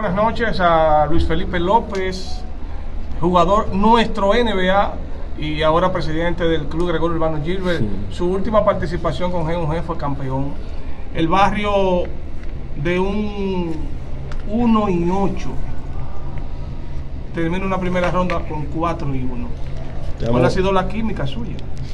buenas noches a Luis Felipe López, jugador nuestro NBA y ahora presidente del Club Gregorio Urbano Gilbert. Sí. Su última participación con G1G fue campeón. El barrio de un 1-8 termina una primera ronda con 4-1. ¿Cuál ha sido la química suya?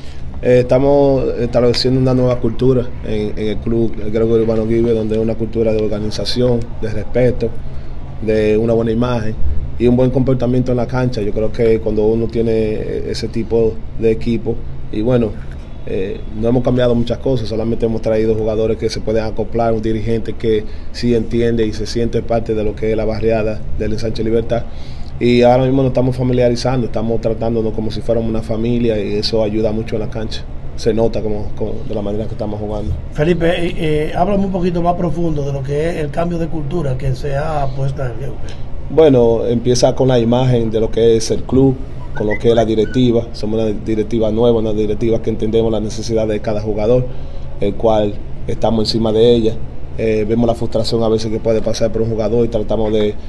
Estamos estableciendo una nueva cultura en el Club Gregorio Urbano Gilbert, donde es una cultura de organización, de respeto, de una buena imagen y un buen comportamiento en la cancha. Yo creo que cuando uno tiene ese tipo de equipo, y bueno, no hemos cambiado muchas cosas, solamente hemos traído jugadores que se pueden acoplar, un dirigente que sí entiende y se siente parte de lo que es la barriada del Ensanche Libertad. Y ahora mismo nos estamos familiarizando, estamos tratándonos como si fuéramos una familia y eso ayuda mucho en la cancha. Se nota como de la manera que estamos jugando. Felipe, háblame un poquito más profundo de lo que es el cambio de cultura que se ha puesto en el club. Bueno, empieza con la imagen de lo que es el club, con lo que es la directiva. Somos una directiva nueva, una directiva que entendemos la necesidad de cada jugador, el cual estamos encima de ella. Vemos la frustración a veces que puede pasar por un jugador y tratamos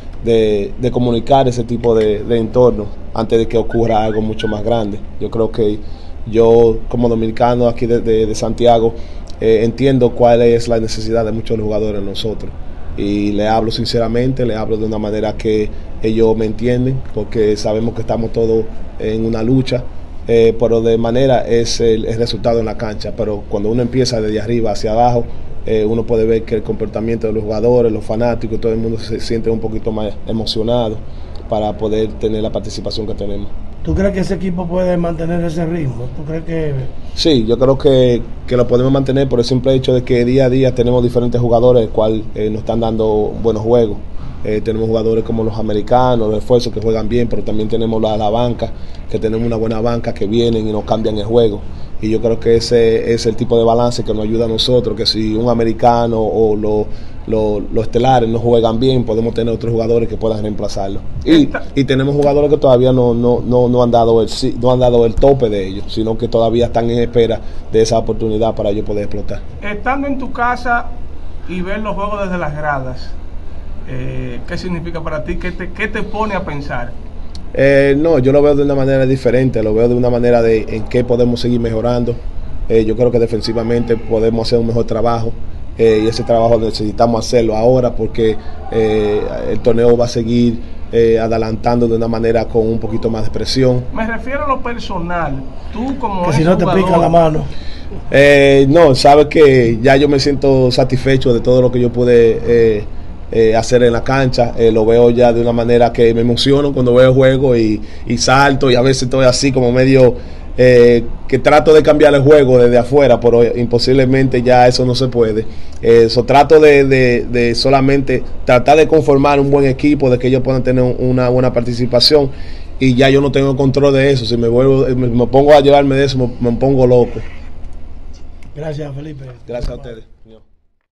de comunicar ese tipo de entorno antes de que ocurra algo mucho más grande. Yo creo que yo como dominicano aquí de Santiago entiendo cuál es la necesidad de muchos jugadores nosotros y le hablo sinceramente, le hablo de una manera que ellos me entienden porque sabemos que estamos todos en una lucha. Pero de manera es el resultado en la cancha, pero cuando uno empieza desde arriba hacia abajo, uno puede ver que el comportamiento de los jugadores, los fanáticos, todo el mundo se siente un poquito más emocionado para poder tener la participación que tenemos. ¿Tú crees que ese equipo puede mantener ese ritmo? ¿Tú crees que...? Sí, yo creo que lo podemos mantener por el simple hecho de que día a día tenemos diferentes jugadores, el cual nos están dando buenos juegos. Tenemos jugadores como los americanos, los refuerzos que juegan bien, pero también tenemos la banca, que tenemos una buena banca que vienen y nos cambian el juego. Y yo creo que ese es el tipo de balance que nos ayuda a nosotros, que si un americano o los estelares no juegan bien, podemos tener otros jugadores que puedan reemplazarlo. Y tenemos jugadores que todavía no han dado el tope de ellos, sino que todavía están en espera de esa oportunidad para ellos poder explotar. Estando en tu casa y ver los juegos desde las gradas, ¿qué significa para ti? ¿Qué te pone a pensar? No, yo lo veo de una manera diferente, lo veo de una manera en qué podemos seguir mejorando. Yo creo que defensivamente podemos hacer un mejor trabajo y ese trabajo necesitamos hacerlo ahora porque el torneo va a seguir adelantando de una manera con un poquito más de presión. Me refiero a lo personal, tú como que si no te pica la mano. No, sabes que ya yo me siento satisfecho de todo lo que yo pude hacer en la cancha. Lo veo ya de una manera que me emociono cuando veo el juego y salto y a veces estoy así como medio que trato de cambiar el juego desde afuera, pero imposiblemente ya eso no se puede. Trato de solamente tratar de conformar un buen equipo, de que ellos puedan tener una buena participación y ya yo no tengo control de eso. Si me pongo a llevarme de eso, me pongo loco. Gracias, Felipe. Gracias a ustedes.